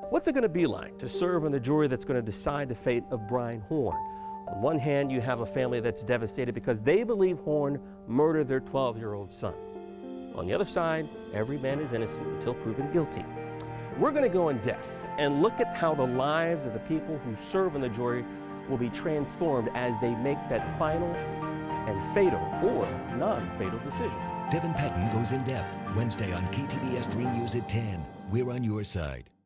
What's it going to be like to serve on the jury that's going to decide the fate of Brian Horn? On one hand, you have a family that's devastated because they believe Horn murdered their 12-year-old son. On the other side, every man is innocent until proven guilty. We're going to go in depth and look at how the lives of the people who serve on the jury will be transformed as they make that final and fatal or non-fatal decision. Devin Patton goes in depth Wednesday on KTBS 3 News at 10. We're on your side.